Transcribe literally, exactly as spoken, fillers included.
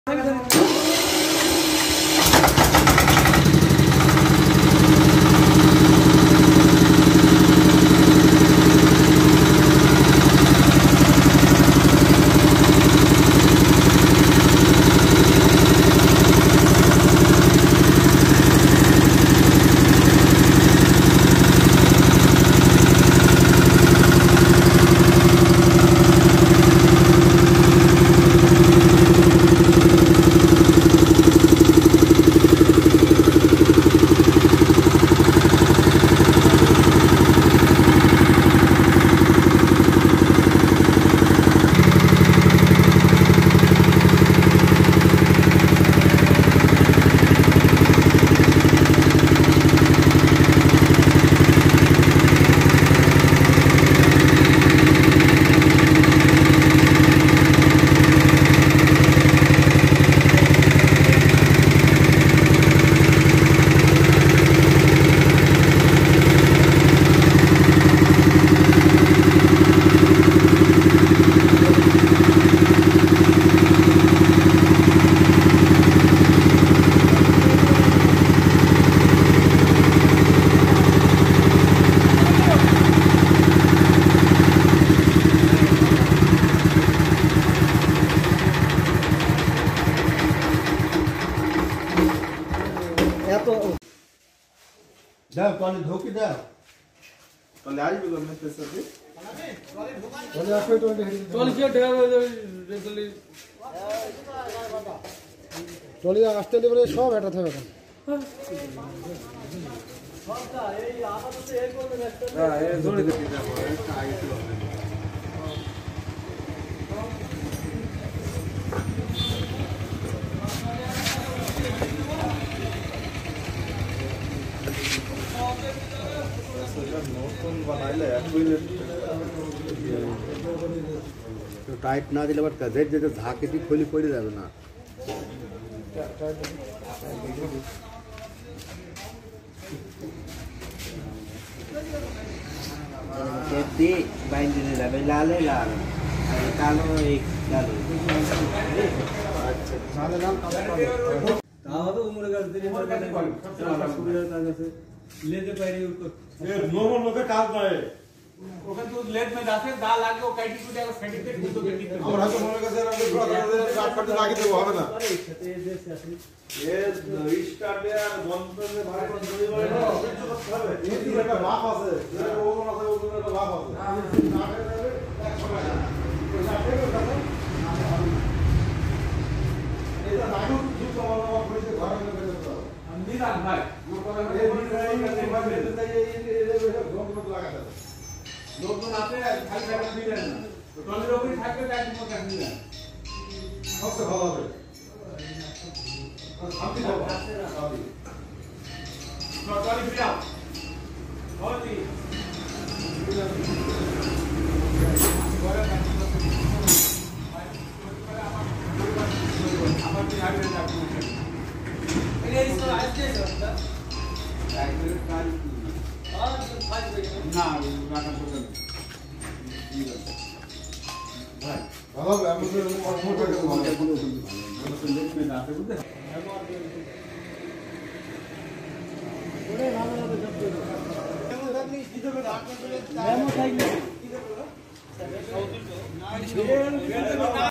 দাও পানি ঢোকি দাও তাহলে আসবে না পেছনে তাহলে আসবে তো টলি কি ঢেকা টলি টলি আসতে দিলে সব এটা থাকবে সবটা এই আপাতত এই করবে হ্যাঁ এই জড়ি দিতে যাবো আগে ছিল तो टाइट ना दिले बट गजेट जे झाके दी खोली पड़ी जाबे ना खेती बाइंड दिले जाबे लाले लाल कालो एक कालो अच्छा लाल लाल कालो তাও তো উমরে গাছ দিলে সুবিধা তার কাছে लेते पाइरे उसको ये नॉर्मल लोके काज नय ওখানে তো লেট মে যাচ্ছে দা লাগে ও কাটি কুটি আবার ফেটে ফেটে তো কেটে দিতে আমরা তো মনে কাছে আমরা কাট কাটতে লাগি দেব হবে না আরে সাথে এই যে আছে এ রিস্টার্টে আর বন্ধ করে ভাই কোন ধরে ভাই কিছু করতে হবে এই যে একটা লাভ আছে যে ওগুলো আছে ওগুলো একটা লাভ আছে না গেলে এক সময় ওটা পেবে কথা এটা লাগু কিছু সমাধান করে ঘরে নিয়ে যেতে হবে আমি দিলাম ভাই जो करा ये नहीं करने भाई देता ये ये ये घोंट मत लगा दे লোকজন আছে খালি খালি দিলেন না তো টলির উপরে থাকবে তাই তুমি কাট দিলেন सबसे ভালো হবে শান্তি পাবো শান্তি টলি ফিরাও হতি আমার কি আগে যাবো এই তো আসছে তো ডাইরেক্ট কাজ আর তো ফাইল না রাখা পড়বে ভাই ভালো হবে আমি তো মোটা করে ভালো কোনো সুন্দর মে না আছে বুঝতে ওরে ভালো হবে জব করে এমন থাকলে কি দেবে না এমন থাকলে কি দেবে না